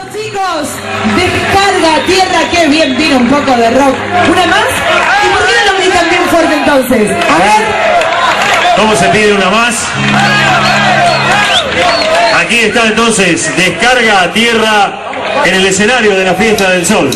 Chicos, descarga tierra, que bien vino un poco de rock. ¿Una más? ¿Y por qué no lo gritan bien fuerte entonces? A ver. ¿Cómo se pide una más? Aquí está entonces, descarga tierra en el escenario de la Fiesta del Sol.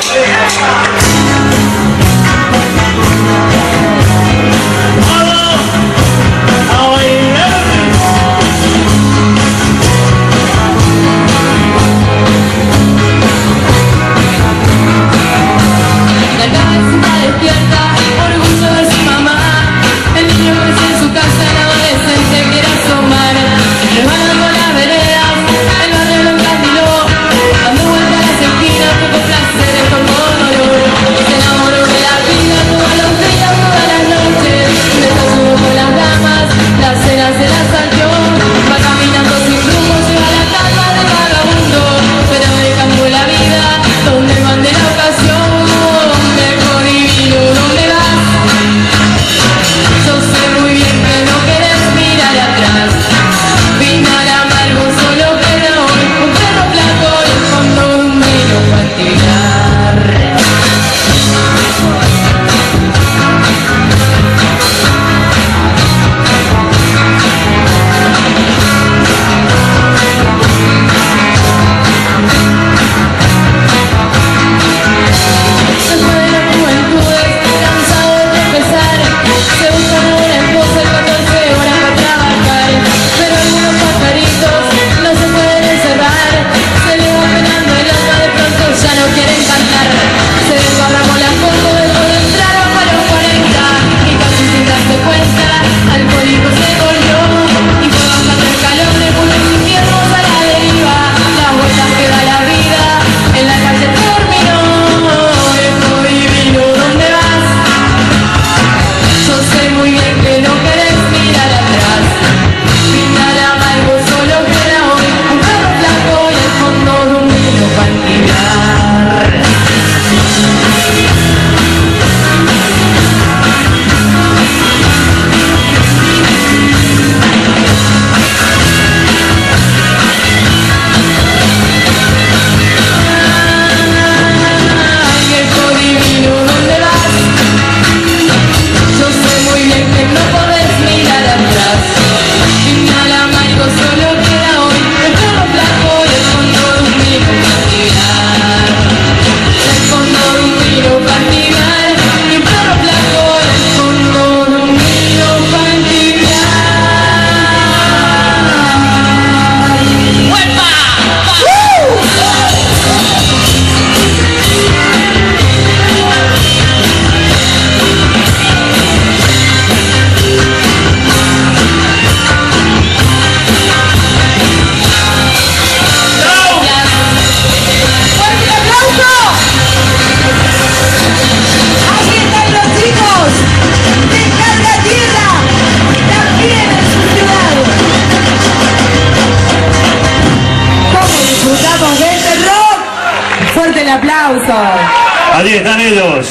Fuerte el aplauso. Allí están ellos.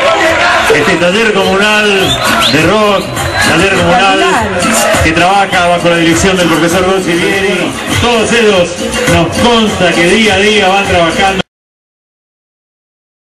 Este taller comunal de rock, taller comunal que trabaja bajo la dirección del profesor Rossi Vieri. Todos ellos nos consta que día a día van trabajando.